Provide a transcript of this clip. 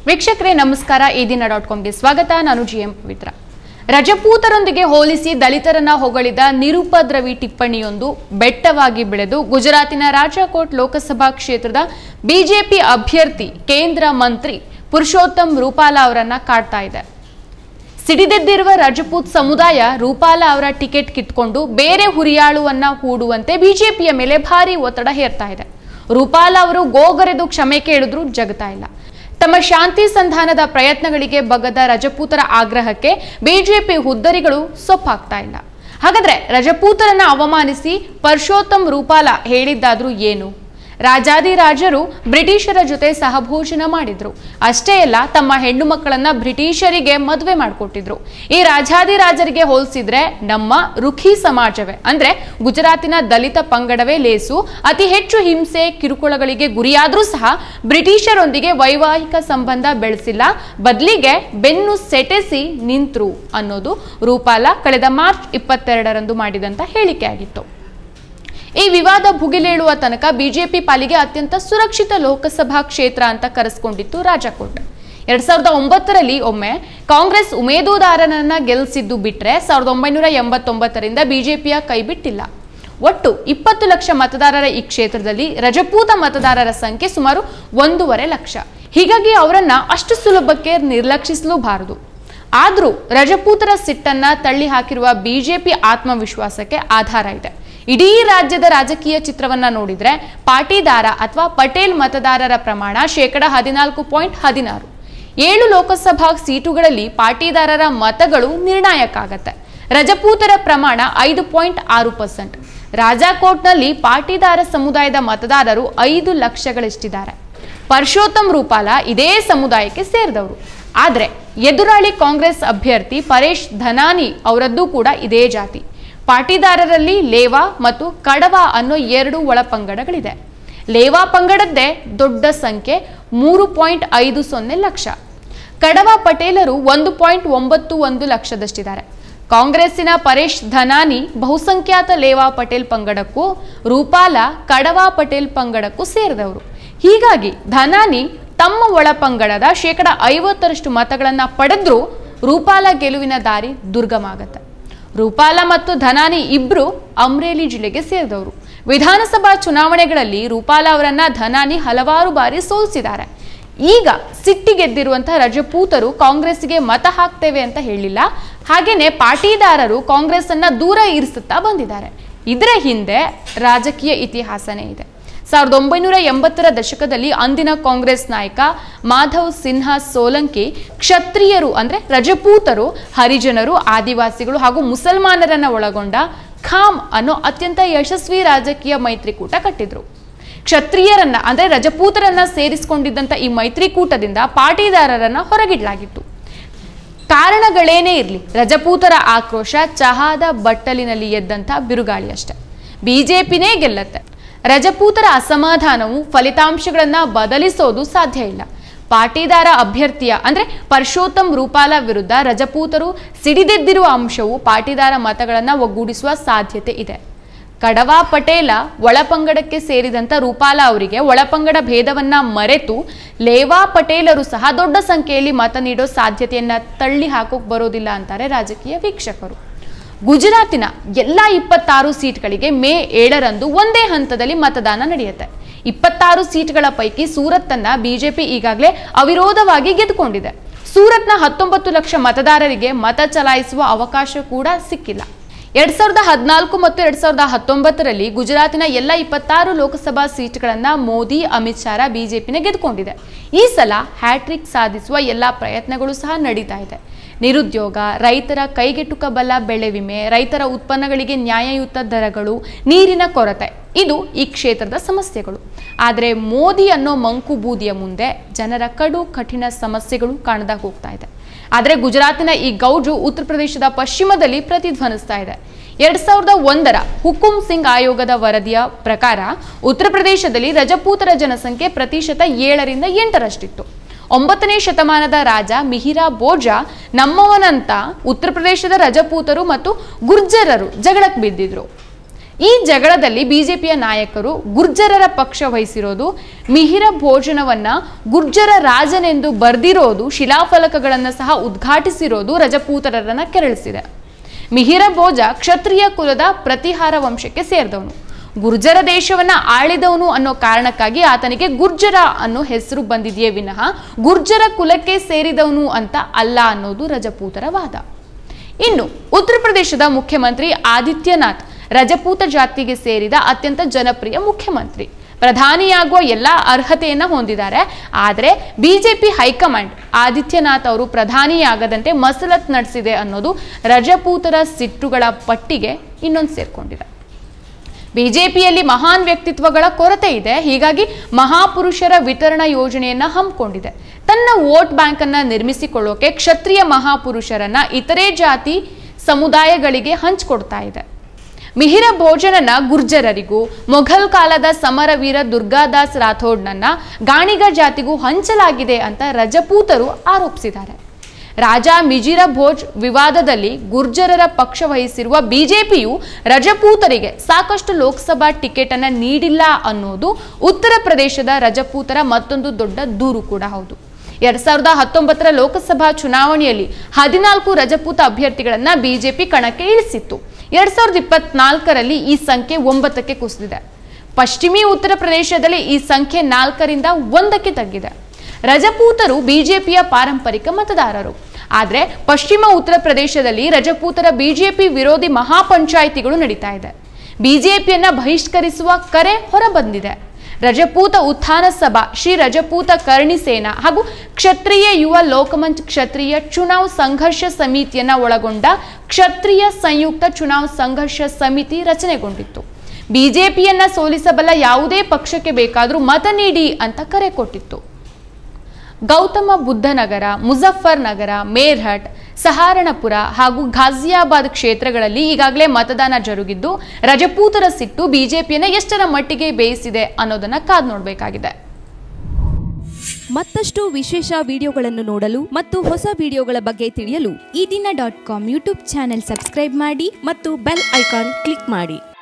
ವೀಕ್ಷಕರೇ ನಮಸ್ಕಾರ edina.comಗೆ ಸ್ವಾಗತ ನಾನು ಜಿಎಂ ಪವಿತ್ರ ರಜಪೂತರೊಂದಿಗೆ ಹೋಲಿಸಿ ದಲಿತರನ್ನ ಹೊಗಳಿದ ನಿರುಪದ್ರವಿ ಟಿಪ್ಪಣಿಯೊಂದು ಬೆಟ್ಟವಾಗಿ ಬೆಳೆದು ಗುಜರಾತಿನ ರಾಜಕೋಟ್ ಲೋಕಸಭಾ ಕ್ಷೇತ್ರದ ಬಿಜೆಪಿ ಅಭ್ಯರ್ಥಿ ಕೇಂದ್ರ ಮಂತ್ರಿ ಪುರುಷೋತ್ತಮ್ ರೂಪಾಲಾ ಅವರನ್ನ ಕಾಡ್ತಾ ಇದೆ ಸಿಡಿದೆದ್ದಿರುವ ರಜಪೂತ್ ಸಮುದಾಯ ರೂಪಾಲಾ ಅವರ ಟಿಕೆಟ್ ಕಿತ್ಕೊಂಡು ಬೇರೆ ಹುರಿಯಾಳುವನ್ನ ಹೂಡುವಂತೆ ಬಿಜೆಪಿಯ ಮೇಲೆ ಭಾರಿ ಒತ್ತಡ ಹೇರ್ತಾ ಇದೆ ರೂಪಾಲಾ ಅವರು ಗೋಗರೆದು ಕ್ಷಮೆ ಕೇಳಿದ್ರು ಜಗತಾ ಇಲ್ಲ ತಮ್ಮ ಶಾಂತಿ ಸಂಧಾನದ ಪ್ರಯತ್ನಗಳಿಗೆ ಬಗ್ಗದ ರಜಪೂತರ ಆಗ್ರಹಕ್ಕೆ ಬಿಜೆಪಿ ಹುದ್ದರಿಗಳು ಸೊಪ್ಪಾಗ್ತಾ ಇಲ್ಲ ಹಾಗಾದ್ರೆ ರಜಪೂತರನ್ನ ಅವಮಾನಿಸಿ ಪುರುಷೋತ್ತಮ್ ರೂಪಾಲಾ ಹೇಳಿದ್ದಾದ್ರೂ ಏನು ರಾಜಾದಿರಾಜರು ಬ್ರಿಟಿಷರ ಜೊತೆ ಸಹಭೋಜನ ಮಾಡಿದ್ರು ಅಷ್ಟೇ ಅಲ್ಲ ತಮ್ಮ ಹೆಣ್ಣು ಮಕ್ಕಳನ್ನ ಬ್ರಿಟಿಷರಿಗೆ ಮದುವೆ ಮಾಡಿಕೊಟ್ಟಿದ್ರು ಈ ರಾಜಾದಿರಾಜರಿಗೆ ಹೋಲಿಸಿದ್ರೆ ನಮ್ಮ ರುಖಿ ಸಮಾಜವೇ ಅಂದ್ರೆ ಗುಜರಾತಿನ ದಲಿತ ಪಂಗಡವೇ ಲೇಸು ಅತಿ ಹೆಚ್ಚು ಹಿಂಸೆ ಕಿರುಕುಳಗಳಿಗೆ ಗುರಿಯಾದ್ರೂ ಸಹ ಬ್ರಿಟಿಷರೊಂದಿಗೆ ವೈವಾಹಿಕ ಸಂಬಂಧ ಬೆಳೆಸಿಲ್ಲ ಬದಲಿಗೆ ಬೆನ್ನು ಸೆಟೆಸಿ ನಿಂತ್ರು ಅನ್ನೋದು ರೂಪಾಲಾ ಕಳೆದ ಮಾರ್ಚ್ 22ರಂದು ಮಾಡಿದಂತ ಹೇಳಿಕೆಯಾಗಿತ್ತು ಈ ವಿವಾದ ಭುಗಿಲೇಳುವ ತನಕ ಬಿಜೆಪಿ ಪಾಲಿಗೆ ಅತ್ಯಂತ ಸುರಕ್ಷಿತ ಲೋಕಸಭಾ ಕ್ಷೇತ್ರ ಅಂತ ಕರೆಸಿಕೊಂಡಿತ್ತು ರಾಜಕೋಟ್ 2009ರಲ್ಲಿ ಒಮ್ಮೆ ಕಾಂಗ್ರೆಸ್ ಉಮೇದುದಾರನನ್ನ ಗೆಲ್ಲಿಸಿದ್ದು ಬಿಟ್ರೆ 1989ರಿಂದ ಬಿಜೆಪಿಯ ಕೈಬಿಟ್ಟಿಲ್ಲ ಒಟ್ಟು 20 ಲಕ್ಷ ಮತದಾರರ ಈ ಕ್ಷೇತ್ರದಲ್ಲಿ ರಜಪೂತ ಮತದಾರರ ಸಂಖ್ಯೆ ಸುಮಾರು 1.5 ಲಕ್ಷ ಹೀಗಾಗಿ ಅವರನ್ನ ಅಷ್ಟು ಸುಲಭಕ್ಕೆ ನಿರ್ಲಕ್ಷಿಸಲೂಬಾರದು ಆದ್ರೂ ರಜಪೂತರ ಸಿಟ್ಟನ್ನ ತಳ್ಳಿ ಹಾಕಿರುವ ಬಿಜೆಪಿ ಆತ್ಮವಿಶ್ವಾಸಕ್ಕೆ ಆಧಾರ ಇದೆ ಇಡೀ ರಾಜ್ಯದ ರಾಜಕೀಯ ಚಿತ್ರವನ್ನ ನೋಡಿದ್ರೆ ಪಾಟೀದಾರ ಅಥವಾ ಪಟೇಲ್ ಮತದಾರರ ಪ್ರಮಾಣ 14.16 7 ಲೋಕಸಭಾ ಸೀಟುಗಳಲ್ಲಿ ಪಾಟೀದಾರರ ಮತಗಳು ನಿರ್ಣಾಯಕ ಆಗತ್ತೆ ರಜಪೂತರ ಪ್ರಮಾಣ 5.6% ರಾಜಕೋಟ್ನಲ್ಲಿ ಪಾಟೀದಾರ ಸಮುದಾಯದ ಮತದಾರರು 5 ಲಕ್ಷಗಳಷ್ಟಿದ್ದಾರೆ ಪುರುಷೋತ್ತಮ್ ರೂಪಾಲಾ ಇದೇ ಸಮುದಾಯಕ್ಕೆ ಸೇರಿದವರು ಆದ್ರೆ ಎದುರಾಳಿ ಕಾಂಗ್ರೆಸ್ ಅಭ್ಯರ್ಥಿ ಪರೇಶ್ ಧನಾನಿ ಅವರದ್ದು ಕೂಡ ಇದೇ ಜಾತಿ ಪಾಟೀದಾರರಲ್ಲಿ ಲೇವಾ ಮತ್ತು ಕಡವಾ ಅನ್ನೋ 2 ಒಳಪಂಗಡಗಳಿದೆ ಲೇವಾ ಪಂಗಡದ್ದೇ ದೊಡ್ಡ ಸಂಖ್ಯೆ 3.50 ಲಕ್ಷ ಕಡವಾ ಪಟೇಲರು 1.91 ಲಕ್ಷದಷ್ಟಿದ್ದಾರೆ ಕಾಂಗ್ರೆಸ್ಸಿನ ಪರೇಶ್ ಧನಾನಿ ಬಹುಸಂಖ್ಯಾತ ಲೇವಾ ಪಟೇಲ್ ಪಂಗಡಕ್ಕೂ ರೂಪಾಲಾ ಕಡವಾ ಪಟೇಲ್ ಪಂಗಡಕ್ಕೂ ಸೇರಿದವರು ಹೀಗಾಗಿ ಧನಾನಿ ತಮ್ಮ ಒಳಪಂಗಡದ 50% ಮತಗಳನ್ನ ಪಡೆದ್ರೂ ರೂಪಾಲಾ ಗೆಲುವಿನ ದಾರಿ ದುರ್ಗಮ ಆಗತ್ತೆ ರೂಪಾಲಾ ಮತ್ತು ಧನಾನಿ ಇಬ್ರು ಅಮ್ರೇಲಿ ಜಿಲ್ಲೆಗೆ ಸೇರಿದವರು ವಿಧಾನಸಭಾ ಚುನಾವಣೆಗಳಲ್ಲಿ ರೂಪಾಲಾ ಅವರನ್ನ ಧನಾನಿ ಹಲವಾರು ಬಾರಿ ಸೋಲಿಸಿದ್ದಾರೆ ಈಗ ಸಿಟ್ಟಿಗೆದ್ದಿರುವಂತಹ ರಜಪೂತರು ಕಾಂಗ್ರೆಸ್ಗೆ ಮತ ಹಾಕ್ತೇವೆ ಅಂತ ಹೇಳಿಲ್ಲ ಹಾಗೇನೆ ಪಾಟೀದಾರರು ಕಾಂಗ್ರೆಸ್ ಅನ್ನ ದೂರ ಇರಿಸುತ್ತಾ ಬಂದಿದ್ದಾರೆ ಇದರ ಹಿಂದೆ ರಾಜಕೀಯ ಇತಿಹಾಸನೇ ಇದೆ 1980ರ ದಶಕದಲ್ಲಿ ಅಂದಿನ ಕಾಂಗ್ರೆಸ್ ನಾಯಕ ಮಾಧವ್ ಸಿನ್ಹಾ ಸೋಲಂಕಿ ಕ್ಷತ್ರಿಯರು ಅಂದ್ರೆ ರಜಪೂತರು ಹರಿಜನರು ಆದಿವಾಸಿಗಳು ಹಾಗೂ ಮುಸಲ್ಮಾನರನ್ನ ಒಳಗೊಂಡ ಖಾಮ್ ಅನ್ನೋ ಅತ್ಯಂತ ಯಶಸ್ವಿ ರಾಜಕೀಯ ಮೈತ್ರಿಕೂಟ ಕಟ್ಟಿದ್ರು ಕ್ಷತ್ರಿಯರನ್ನ ಅಂದ್ರೆ ರಜಪೂತರನ್ನ ಸೇರಿಸಿಕೊಂಡಿದ್ದಂತ ಈ ಮೈತ್ರಿಕೂಟದಿಂದ ಪಾಟೀದಾರರನ್ನ ಹೊರಗಿಡಲಾಗಿತ್ತು ಕಾರಣಗಳೇನೇ ಇರಲಿ ರಜಪೂತರ ಆಕ್ರೋಶ ಚಹಾದ ಬಟ್ಟಲಿನಲ್ಲಿ ಎದ್ದಂತ ಬಿರುಗಾಳಿ ಅಷ್ಟೆ ಬಿಜೆಪಿನೇ ಗೆಲ್ಲತ್ತೆ ರಜಪೂತರ ಅಸಮಾಧಾನವು ಫಲಿತಾಂಶಗಳನ್ನ ಬದಲಿಸೋದು ಸಾಧ್ಯ ಇಲ್ಲ ಪಾಟೀದಾರ ಅಭ್ಯರ್ಥಿಯ ಅಂದ್ರೆ ಪುರುಷೋತ್ತಮ್ ರೂಪಾಲಾ ವಿರುದ್ಧ ರಜಪೂತರು ಸಿಡಿದೆದ್ದಿರುವ ಅಂಶವು ಪಾಟೀದಾರ ಮತಗಳನ್ನ ಒಗ್ಗೂಡಿಸುವ ಸಾಧ್ಯತೆ ಇದೆ ಕಡವಾ ಪಟೇಲ ಒಳಪಂಗಡಕ್ಕೆ ಸೇರಿದಂತ ರೂಪಾಲಾ ಅವರಿಗೆ ಒಳಪಂಗಡ ಭೇದವನ್ನ ಮರೆತು ಲೇವಾ ಪಟೇಲರು ಸಹ ದೊಡ್ಡ ಸಂಖ್ಯೆಯಲ್ಲಿ ಮತ ನೀಡೋ ಸಾಧ್ಯತೆಯನ್ನ ತಳ್ಳಿ ಹಾಕೋಕ್ ಬರೋದಿಲ್ಲ ಅಂತಾರೆ ರಾಜಕೀಯ ವೀಕ್ಷಕರು ಗುಜರಾತಿನ ಎಲ್ಲ 26 ಸೀಟ್ಗಳಿಗೆ ಮೇ 7ರಂದು ಒಂದೇ ಹಂತದಲ್ಲಿ ಮತದಾನ ನಡೆಯುತ್ತೆ 26 ಸೀಟ್ಗಳ ಪೈಕಿ ಸೂರತ್ತನ್ನ ಬಿಜೆಪಿ ಈಗಾಗಲೇ ಅವಿರೋಧವಾಗಿ ಗೆದ್ದುಕೊಂಡಿದೆ ಸೂರತ್ನ 19 ಲಕ್ಷ ಮತದಾರರಿಗೆ ಮತ ಚಲಾಯಿಸುವ ಅವಕಾಶ ಕೂಡ ಸಿಕ್ಕಿಲ್ಲ 2014 ಮತ್ತು 2019ರಲ್ಲಿ ಗುಜರಾತಿನ ಎಲ್ಲ 26 ಲೋಕಸಭಾ ಸೀಟ್ಗಳನ್ನ ಮೋದಿ ಅಮಿತ್ ಶಾ ಬಿಜೆಪಿನ ಗೆದ್ದುಕೊಂಡಿದೆ ಈ ಸಲ ಹ್ಯಾಟ್ರಿಕ್ ಸಾಧಿಸುವ ಎಲ್ಲಾ ಪ್ರಯತ್ನಗಳು ಸಹ ನಡೀತಾ ಇದೆ ನಿರುದ್ಯೋಗ ರೈತರ ಕೈಗೆಟುಕಬಲ್ಲ ಬೆಳೆ ವಿಮೆ ರೈತರ ಉತ್ಪನ್ನಗಳಿಗೆ ನ್ಯಾಯಯುತ ದರಗಳು ನೀರಿನ ಕೊರತೆ ಇದು ಈ ಕ್ಷೇತ್ರದ ಸಮಸ್ಯೆಗಳು ಆದರೆ ಮೋದಿ ಅನ್ನೋ ಮಂಕು ಬೂದಿಯ ಮುಂದೆ ಜನರ ಕಡು ಕಠಿಣ ಸಮಸ್ಯೆಗಳು ಕಾಣದಾಗ ಹೋಗ್ತಾ ಇದೆ ಆದರೆ ಗುಜರಾತಿನ ಈ ಗೌಜು ಉತ್ತರ ಪ್ರದೇಶದ ಪಶ್ಚಿಮದಲ್ಲಿ ಪ್ರತಿಧ್ವನಿಸ್ತಾ ಇದೆ 2001ರ ಹುಕುಂ ಸಿಂಗ್ ಆಯೋಗದ ವರದಿಯ ಪ್ರಕಾರ ಉತ್ತರ ಪ್ರದೇಶದಲ್ಲಿ ರಜಪೂತರ ಜನಸಂಖ್ಯೆ ಪ್ರತಿಶತ 7ರಿಂದ 8ರಷ್ಟಿತ್ತು 9ನೇ ಶತಮಾನದ ರಾಜ ಮಿಹಿರಾ ಬೋಜಾ ನಮ್ಮವನಂತ ಉತ್ತರ ಪ್ರದೇಶದ ರಜಪೂತರು ಮತ್ತು ಗುರ್ಜರರು ಜಗಳಕ್ಕೆ ಬಿದ್ದಿದ್ರು ಈ ಜಗಳದಲ್ಲಿ ಬಿಜೆಪಿಯ ನಾಯಕರು ಗುರ್ಜರರ ಪಕ್ಷ ವಹಿಸಿರೋದು, ಮಿಹಿರ ಭೋಜನವನ್ನ ಗುರ್ಜರ ರಾಜನೆಂದು ಬರೆದಿರೋದು, ಶಿಲಾಫಲಕಗಳನ್ನು ಸಹ ಉದ್ಘಾಟಿಸಿರೋದು ರಜಪೂತರರನ್ನ ಕೆರಳಿಸಿದೆ. ಮಿಹಿರ ಭೋಜ ಕ್ಷತ್ರಿಯ ಕುಲದ ಪ್ರತಿಹಾರ ವಂಶಕ್ಕೆ ಸೇರಿದವನು. ಗುರ್ಜರ ದೇಶವನ್ನ ಆಳಿದವನು ಅನ್ನೋ ಕಾರಣಕ್ಕಾಗಿ ಆತನಿಗೆ ಗುರ್ಜರ ಅನ್ನೋ ಹೆಸರು ಬಂದಿದೆಯೇ ವಿನಃ ಗುರ್ಜರ ಕುಲಕ್ಕೆ ಸೇರಿದವನು ಅಂತ ಅಲ್ಲ ಅನ್ನೋದು ರಜಪೂತರ ವಾದ. ಇನ್ನು ಉತ್ತರ ಪ್ರದೇಶದ ಮುಖ್ಯಮಂತ್ರಿ ಆದಿತ್ಯನಾಥ್ ರಜಪೂತ ಜಾತಿಗೆ ಸೇರಿದ ಅತ್ಯಂತ ಜನಪ್ರಿಯ ಮುಖ್ಯಮಂತ್ರಿ. ಪ್ರಧಾನಿಯಾಗುವ ಎಲ್ಲ ಅರ್ಹತೆಯನ್ನ ಹೊಂದಿದ್ದಾರೆ. ಆದರೆ ಬಿಜೆಪಿ ಹೈಕಮಾಂಡ್ ಆದಿತ್ಯನಾಥ್ ಅವರು ಪ್ರಧಾನಿಯಾಗದಂತೆ ಮಸಲತ್ ನಡೆಸಿದೆ ಅನ್ನೋದು ರಜಪೂತರ ಸಿಟ್ಟುಗಳ ಪಟ್ಟಿಗೆ ಇನ್ನೊಂದು ಸೇರ್ಕೊಂಡಿದೆ. ಬಿಜೆಪಿಯಲ್ಲಿ ಮಹಾನ್ ವ್ಯಕ್ತಿತ್ವಗಳ ಕೊರತೆ ಇದೆ. ಹೀಗಾಗಿ ಮಹಾಪುರುಷರ ವಿತರಣಾ ಯೋಜನೆಯನ್ನ ಹಮ್ಮಿಕೊಂಡಿದೆ. ತನ್ನ ವೋಟ್ ಬ್ಯಾಂಕ್ ಅನ್ನ ನಿರ್ಮಿಸಿಕೊಳ್ಳೋಕೆ ಕ್ಷತ್ರಿಯ ಮಹಾಪುರುಷರನ್ನ ಇತರೆ ಜಾತಿ ಸಮುದಾಯಗಳಿಗೆ ಹಂಚಿಕೊಡ್ತಾ ಇದೆ. ಮಿಹಿರ ಭೋಜನನ ಗುರ್ಜರರಿಗೂ, ಮೊಘಲ್ ಕಾಲದ ಸಮರವೀರ ದುರ್ಗಾದಾಸ್ ರಾಥೋಡ್ನನ್ನ ಗಾಣಿಗ ಜಾತಿಗೂ ಹಂಚಲಾಗಿದೆ ಅಂತ ರಜಪೂತರು ಆರೋಪಿಸಿದ್ದಾರೆ. ರಾಜಾ ಮಿಜಿರ ಭೋಜ್ ವಿವಾದದಲ್ಲಿ ಗುರ್ಜರರ ಪಕ್ಷ ವಹಿಸಿರುವ ಬಿಜೆಪಿಯು ರಜಪೂತರಿಗೆ ಸಾಕಷ್ಟು ಲೋಕಸಭಾ ಟಿಕೆಟ್ ಅನ್ನ ನೀಡಿಲ್ಲ ಅನ್ನೋದು ಉತ್ತರ ಪ್ರದೇಶದ ರಜಪೂತರ ಮತ್ತೊಂದು ದೊಡ್ಡ ದೂರು ಕೂಡ ಹೌದು. 2019ರ ಲೋಕಸಭಾ ಚುನಾವಣೆಯಲ್ಲಿ 14 ರಜಪೂತ ಅಭ್ಯರ್ಥಿಗಳನ್ನ ಬಿಜೆಪಿ ಕಣಕ್ಕೆ ಇಳಿಸಿತ್ತು. 2024ರಲ್ಲಿ ಈ ಸಂಖ್ಯೆ 9ಕ್ಕೆ ಕುಸಿದಿದೆ. ಪಶ್ಚಿಮಿ ಉತ್ತರ ಪ್ರದೇಶದಲ್ಲಿ ಈ ಸಂಖ್ಯೆ 4ರಿಂದ 1ಕ್ಕೆ ತಗ್ಗಿದೆ. ರಜಪೂತರು ಬಿಜೆಪಿಯ ಪಾರಂಪರಿಕ ಮತದಾರರು. ಆದರೆ ಪಶ್ಚಿಮ ಉತ್ತರ ಪ್ರದೇಶದಲ್ಲಿ ರಜಪೂತರ ಬಿಜೆಪಿ ವಿರೋಧಿ ಮಹಾಪಂಚಾಯಿತಿಗಳು ನಡೀತಾ ಇದೆ. ಬಿಜೆಪಿಯನ್ನ ಬಹಿಷ್ಕರಿಸುವ ಕರೆ ಹೊರಬಂದಿದೆ. ರಜಪೂತ ಉತ್ಥಾನ ಸಭಾ, ಶ್ರೀ ರಜಪೂತ ಕರ್ಣಿ ಸೇನಾ ಹಾಗೂ ಕ್ಷತ್ರಿಯ ಯುವ ಲೋಕಮಂಚ್ ಕ್ಷತ್ರಿಯ ಚುನಾವ್ ಸಂಘರ್ಷ ಸಮಿತಿಯನ್ನ ಒಳಗೊಂಡ ಕ್ಷತ್ರಿಯ ಸಂಯುಕ್ತ ಚುನಾವ್ ಸಂಘರ್ಷ ಸಮಿತಿ ರಚನೆಗೊಂಡಿತ್ತು. ಬಿಜೆಪಿಯನ್ನ ಸೋಲಿಸಬಲ್ಲ ಯಾವುದೇ ಪಕ್ಷಕ್ಕೆ ಬೇಕಾದರೂ ಮತ ನೀಡಿ ಅಂತ ಕರೆ ಕೊಟ್ಟಿತ್ತು. ಗೌತಮ ಬುದ್ಧ ನಗರ, ಮುಜಫರ್ ನಗರ, ಮೇರ್ಹಟ್, ಸಹಾರಣಪುರ ಹಾಗೂ ಘಾಜಿಯಾಬಾದ್ ಕ್ಷೇತ್ರಗಳಲ್ಲಿ ಈಗಾಗಲೇ ಮತದಾನ ಜರುಗಿದ್ದು ರಜಪೂತರ ಸಿಟ್ಟು ಬಿಜೆಪಿಯನ್ನ ಎಷ್ಟರ ಮಟ್ಟಿಗೆ ಬೇಯಿಸಿದೆ ಅನ್ನೋದನ್ನ ಕಾದು ನೋಡಬೇಕಾಗಿದೆ. ಮತ್ತಷ್ಟು ವಿಶೇಷ ವಿಡಿಯೋಗಳನ್ನು ನೋಡಲು ಮತ್ತು ಹೊಸ ವಿಡಿಯೋಗಳ ಬಗ್ಗೆ ತಿಳಿಯಲು ಈ ದಿನ .com ಯೂಟ್ಯೂಬ್ ಚಾನೆಲ್ ಸಬ್ಸ್ಕ್ರೈಬ್ ಮಾಡಿ ಮತ್ತು ಬೆಲ್ ಐಕಾನ್ ಕ್ಲಿಕ್ ಮಾಡಿ.